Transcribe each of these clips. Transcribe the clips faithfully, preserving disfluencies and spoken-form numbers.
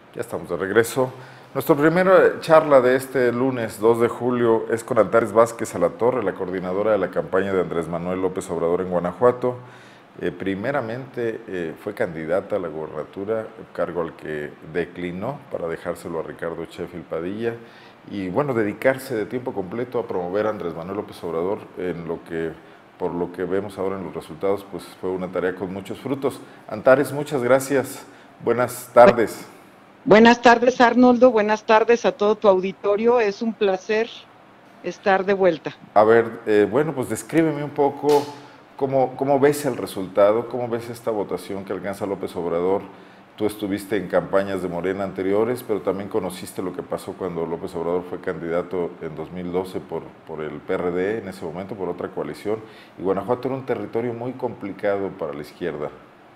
Ya estamos de regreso. Nuestra primera charla de este lunes dos de julio es con Antares Vázquez Alatorre, la coordinadora de la campaña de Andrés Manuel López Obrador en Guanajuato. Eh, primeramente eh, fue candidata a la gobernatura, cargo al que declinó para dejárselo a Ricardo Sheffield Padilla y bueno, dedicarse de tiempo completo a promover a Andrés Manuel López Obrador en lo que, por lo que vemos ahora en los resultados, pues fue una tarea con muchos frutos. Antares, muchas gracias. Buenas tardes. Buenas tardes, Arnoldo. Buenas tardes a todo tu auditorio. Es un placer estar de vuelta. A ver, eh, bueno, pues descríbeme un poco cómo, cómo ves el resultado, cómo ves esta votación que alcanza López Obrador. Tú estuviste en campañas de Morena anteriores, pero también conociste lo que pasó cuando López Obrador fue candidato en dos mil doce por, por el P R D, en ese momento por otra coalición, y Guanajuato era un territorio muy complicado para la izquierda.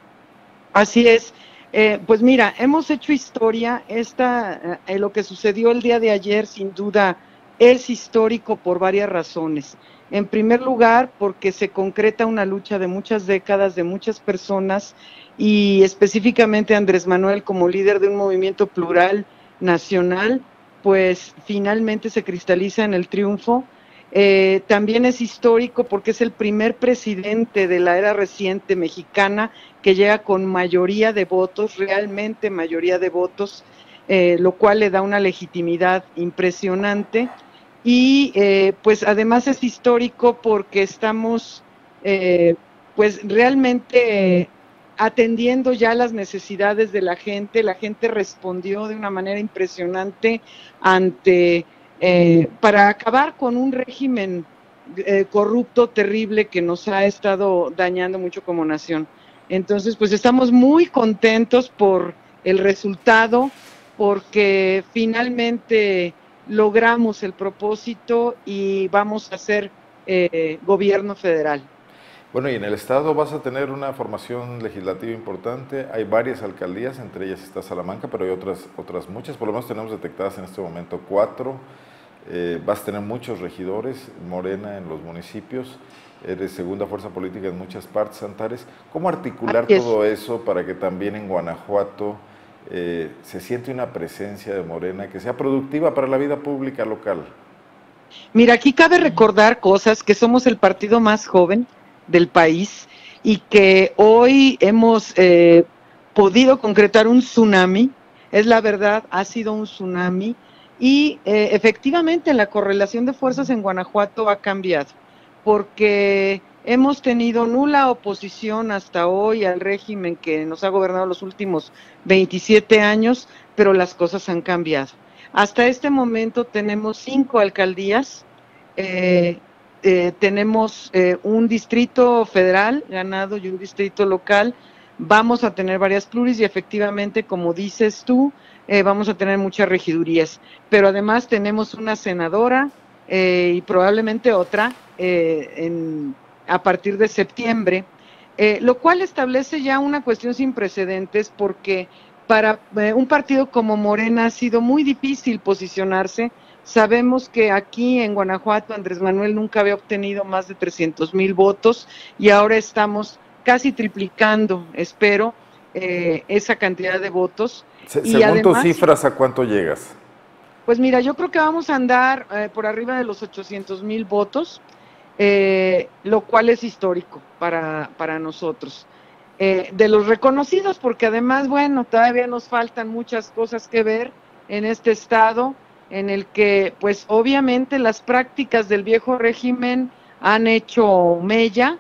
Así es. Eh, pues mira, hemos hecho historia. Esta, eh, lo que sucedió el día de ayer, sin duda, es histórico por varias razones. En primer lugar, porque se concreta una lucha de muchas décadas, de muchas personas, y específicamente Andrés Manuel como líder de un movimiento plural nacional, pues finalmente se cristaliza en el triunfo. Eh, también es histórico porque es el primer presidente de la era reciente mexicana que llega con mayoría de votos, realmente mayoría de votos, eh, lo cual le da una legitimidad impresionante. Y eh, pues además es histórico porque estamos eh, pues realmente eh, atendiendo ya las necesidades de la gente. La gente respondió de una manera impresionante ante eh, para acabar con un régimen eh, corrupto, terrible, que nos ha estado dañando mucho como nación. Entonces, pues estamos muy contentos por el resultado, porque finalmente logramos el propósito y vamos a hacer eh, gobierno federal. Bueno, y en el estado vas a tener una formación legislativa importante. Hay varias alcaldías, entre ellas está Salamanca, pero hay otras, otras muchas. Por lo menos tenemos detectadas en este momento cuatro. Eh, vas a tener muchos regidores, Morena en los municipios. Eres segunda fuerza política en muchas partes, Antares. ¿Cómo articular Así es. todo eso para que también en Guanajuato eh, se siente una presencia de Morena que sea productiva para la vida pública local? Mira, aquí cabe recordar cosas, que somos el partido más joven del país y que hoy hemos eh, podido concretar un tsunami. Es la verdad, ha sido un tsunami y eh, efectivamente la correlación de fuerzas en Guanajuato ha cambiado, porque hemos tenido nula oposición hasta hoy al régimen que nos ha gobernado los últimos veintisiete años, pero las cosas han cambiado. Hasta este momento tenemos cinco alcaldías, eh, eh, tenemos eh, un distrito federal ganado y un distrito local. Vamos a tener varias pluris y efectivamente, como dices tú, eh, vamos a tener muchas regidurías, pero además tenemos una senadora eh, y probablemente otra eh, en, a partir de septiembre, eh, lo cual establece ya una cuestión sin precedentes, porque para eh, un partido como Morena ha sido muy difícil posicionarse. Sabemos que aquí en Guanajuato Andrés Manuel nunca había obtenido más de trescientos mil votos y ahora estamos casi triplicando, espero, eh, esa cantidad de votos. Se, Y según tus además, cifras, ¿a cuánto llegas? pues mira, yo creo que vamos a andar eh, por arriba de los ochocientos mil votos, eh, lo cual es histórico para, para nosotros. Eh, de los reconocidos, porque además, bueno, todavía nos faltan muchas cosas que ver en este estado, en el que, pues obviamente las prácticas del viejo régimen han hecho mella,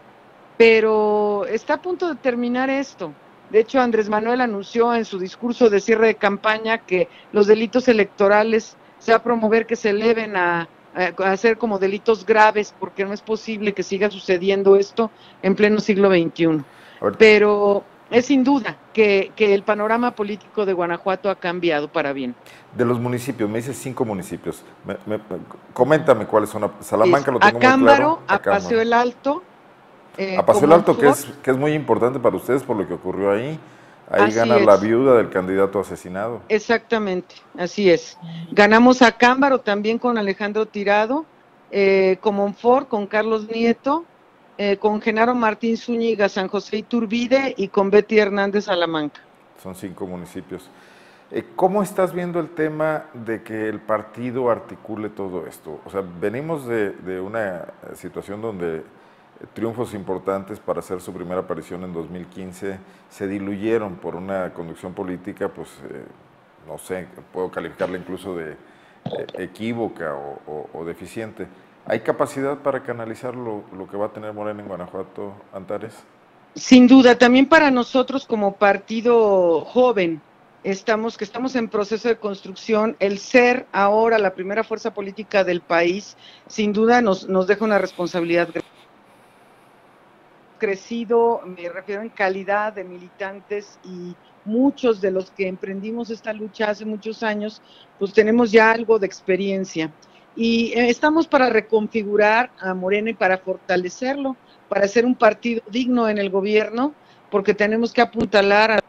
pero está a punto de terminar esto. De hecho, Andrés Manuel anunció en su discurso de cierre de campaña que los delitos electorales se va a promover que se eleven a, a, a ser como delitos graves, porque no es posible que siga sucediendo esto en pleno siglo veintiuno. A ver, Pero es sin duda que, que el panorama político de Guanajuato ha cambiado para bien. de los municipios, me dices cinco municipios. Me, me, coméntame cuáles son. Es Salamanca lo tengo muy claro, Acámbaro, a Acámbaro. Paseo el Alto, A eh, Paseo el Alto, que Comonfort, es, que es muy importante para ustedes por lo que ocurrió ahí. Ahí así gana la es. viuda del candidato asesinado. Exactamente, así es. Ganamos a Cámbaro también con Alejandro Tirado, eh, con Monfort, con Carlos Nieto, eh, con Genaro Martín Zúñiga, San José Iturbide y con Betty Hernández Salamanca. Son cinco municipios. Eh, ¿Cómo estás viendo el tema de que el partido articule todo esto? O sea, venimos de, de una situación donde triunfos importantes para hacer su primera aparición en dos mil quince se diluyeron por una conducción política, pues, eh, no sé, puedo calificarla incluso de eh, equívoca o, o, o deficiente. ¿Hay capacidad para canalizar lo, lo que va a tener Morena en Guanajuato, Antares? Sin duda, también para nosotros como partido joven, estamos que estamos en proceso de construcción, el ser ahora la primera fuerza política del país, sin duda nos, nos deja una responsabilidad grande. Crecido, me refiero en calidad de militantes, y muchos de los que emprendimos esta lucha hace muchos años, pues tenemos ya algo de experiencia. Y eh, estamos para reconfigurar a Morena y para fortalecerlo, para ser un partido digno en el gobierno, porque tenemos que apuntalar a...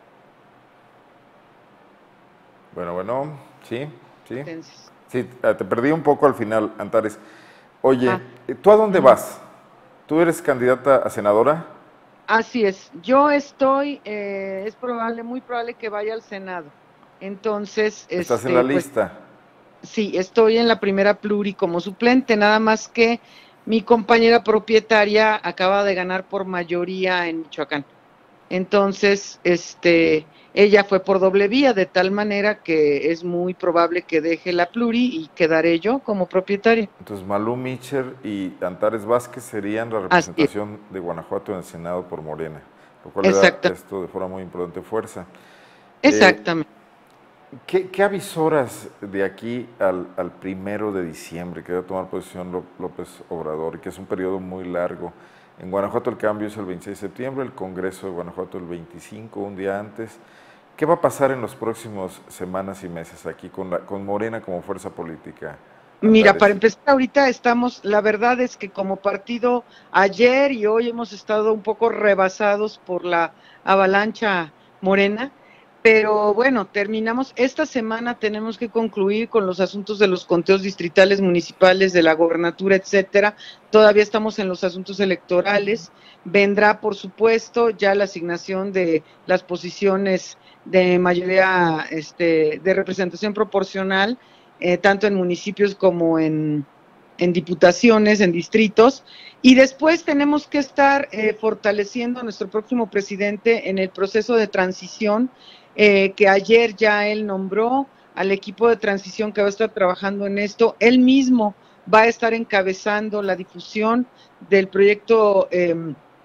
Bueno, bueno, sí, sí. Sí, te perdí un poco al final, Antares. Oye, ah. ¿tú a dónde vas? ¿Tú eres candidata a senadora? Así es, yo estoy, eh, es probable, muy probable que vaya al Senado. Entonces, ¿estás este, en la lista? Pues, sí, estoy en la primera pluri como suplente, nada más que mi compañera propietaria acaba de ganar por mayoría en Michoacán. Entonces, este, ella fue por doble vía, de tal manera que es muy probable que deje la pluri y quedaré yo como propietaria. Entonces, Malú Micher y Antares Vázquez serían la representación de Guanajuato en el Senado por Morena, lo cual le da esto de forma muy importante fuerza. Exactamente. Eh, ¿qué, ¿Qué avisoras de aquí al, al primero de diciembre que va a tomar posición López Obrador, que es un periodo muy largo? En Guanajuato el cambio es el veintiséis de septiembre, el Congreso de Guanajuato el veinticinco, un día antes. ¿Qué va a pasar en los próximos semanas y meses aquí con, la, con Morena como fuerza política? Mira, para empezar, ahorita estamos, la verdad es que como partido, ayer y hoy hemos estado un poco rebasados por la avalancha Morena, pero bueno, terminamos, esta semana tenemos que concluir con los asuntos de los conteos distritales, municipales, de la gobernatura, etcétera. Todavía estamos en los asuntos electorales. Vendrá, por supuesto, ya la asignación de las posiciones de mayoría, este, de representación proporcional, eh, tanto en municipios como en, en diputaciones, en distritos. Y después tenemos que estar eh, fortaleciendo a nuestro próximo presidente en el proceso de transición, Eh, que ayer ya él nombró al equipo de transición que va a estar trabajando en esto. Él mismo va a estar encabezando la difusión del proyecto eh,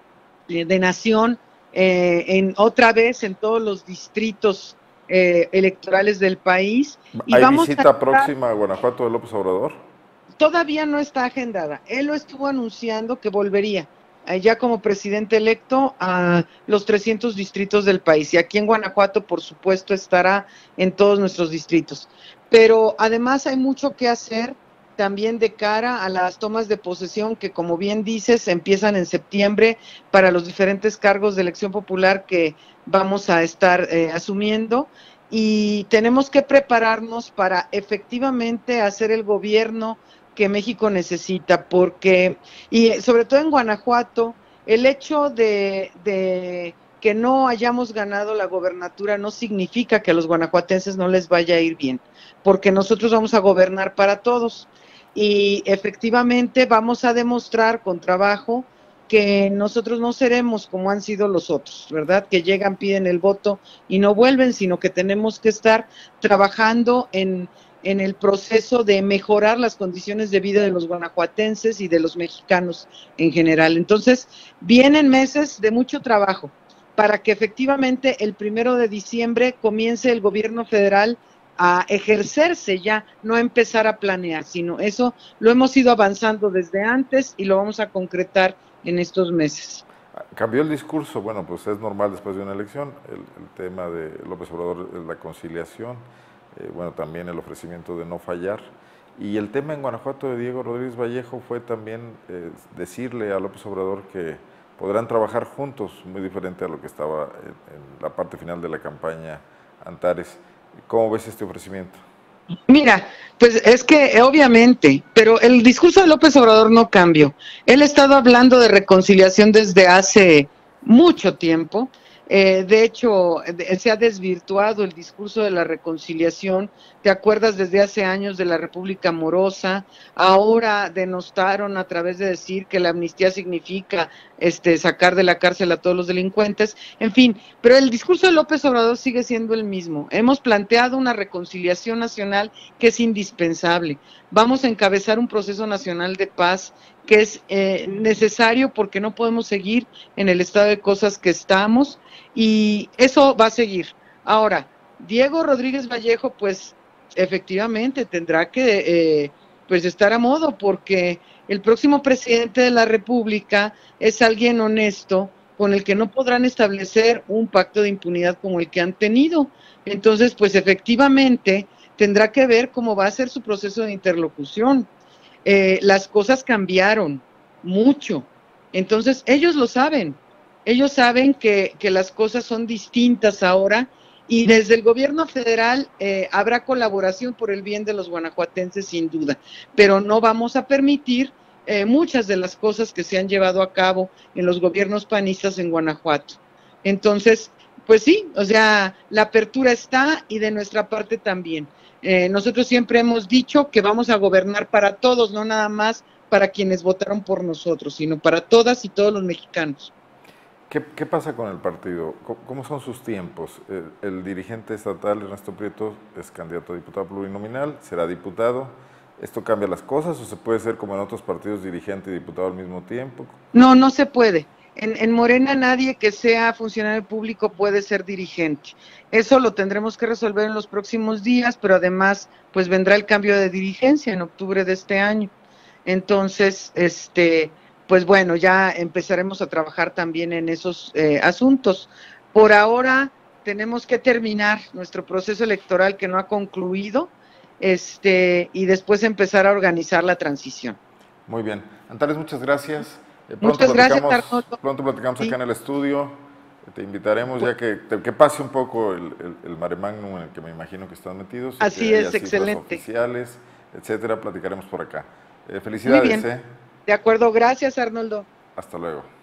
de nación eh, en otra vez en todos los distritos eh, electorales del país. Y ¿hay vamos visita a estar... próxima a Guanajuato de López Obrador? Todavía no está agendada. Él lo estuvo anunciando que volvería ya como presidente electo a los trescientos distritos del país, y aquí en Guanajuato por supuesto estará en todos nuestros distritos, pero además hay mucho que hacer también de cara a las tomas de posesión que, como bien dices, empiezan en septiembre para los diferentes cargos de elección popular que vamos a estar eh, asumiendo, y tenemos que prepararnos para efectivamente hacer el gobierno que México necesita, porque, y sobre todo en Guanajuato, el hecho de, de que no hayamos ganado la gobernatura no significa que a los guanajuatenses no les vaya a ir bien, porque nosotros vamos a gobernar para todos, y efectivamente vamos a demostrar con trabajo que nosotros no seremos como han sido los otros, ¿verdad? Que llegan, piden el voto y no vuelven, sino que tenemos que estar trabajando en en el proceso de mejorar las condiciones de vida de los guanajuatenses y de los mexicanos en general. Entonces, vienen meses de mucho trabajo para que efectivamente el primero de diciembre comience el gobierno federal a ejercerse ya, no a empezar a planear, sino eso lo hemos ido avanzando desde antes y lo vamos a concretar en estos meses. Cambió el discurso, bueno, pues es normal después de una elección, el, el tema de López Obrador es la conciliación. Eh, bueno, también el ofrecimiento de no fallar. Y el tema en Guanajuato de Diego Rodríguez Vallejo fue también eh, decirle a López Obrador que podrán trabajar juntos, muy diferente a lo que estaba en, en la parte final de la campaña Antares. ¿Cómo ves este ofrecimiento? Mira, pues es que obviamente, pero el discurso de López Obrador no cambió. Él ha estado hablando de reconciliación desde hace mucho tiempo. Eh, de hecho, de, se ha desvirtuado el discurso de la reconciliación. ¿Te acuerdas desde hace años de la República Amorosa? Ahora denostaron a través de decir que la amnistía significa este, sacar de la cárcel a todos los delincuentes. En fin, pero el discurso de López Obrador sigue siendo el mismo. Hemos planteado una reconciliación nacional que es indispensable. Vamos a encabezar un proceso nacional de paz que es eh, necesario porque no podemos seguir en el estado de cosas que estamos, y eso va a seguir. Ahora, Diego Rodríguez Vallejo, pues efectivamente tendrá que eh, pues estar a modo, porque el próximo presidente de la República es alguien honesto con el que no podrán establecer un pacto de impunidad como el que han tenido. Entonces, pues efectivamente tendrá que ver cómo va a ser su proceso de interlocución. Eh, las cosas cambiaron mucho, entonces ellos lo saben, ellos saben que, que las cosas son distintas ahora, y desde el gobierno federal eh, habrá colaboración por el bien de los guanajuatenses sin duda, pero no vamos a permitir eh, muchas de las cosas que se han llevado a cabo en los gobiernos panistas en Guanajuato. Entonces, pues sí, o sea, la apertura está, y de nuestra parte también. Eh, nosotros siempre hemos dicho que vamos a gobernar para todos, no nada más para quienes votaron por nosotros, sino para todas y todos los mexicanos. ¿Qué, qué pasa con el partido? ¿Cómo, cómo son sus tiempos? El, el dirigente estatal, Ernesto Prieto, es candidato a diputado plurinominal, será diputado. ¿Esto cambia las cosas o se puede ser como en otros partidos, dirigente y diputado al mismo tiempo? No, no se puede. En, en Morena nadie que sea funcionario público puede ser dirigente. Eso lo tendremos que resolver en los próximos días, pero además pues vendrá el cambio de dirigencia en octubre de este año. Entonces, este, pues bueno, ya empezaremos a trabajar también en esos eh, asuntos. Por ahora tenemos que terminar nuestro proceso electoral que no ha concluido, este, y después empezar a organizar la transición. Muy bien. Antares, muchas gracias. Eh, pronto Muchas gracias, platicamos, Arnoldo. pronto platicamos Sí. acá en el estudio. Te invitaremos ya que, que pase un poco el, el, el mare magnum en el que me imagino que están metidos. Y Así que es, haya excelente. oficiales, etcétera. Platicaremos por acá. Eh, Muy felicidades. bien. Eh. De acuerdo, gracias, Arnoldo. Hasta luego.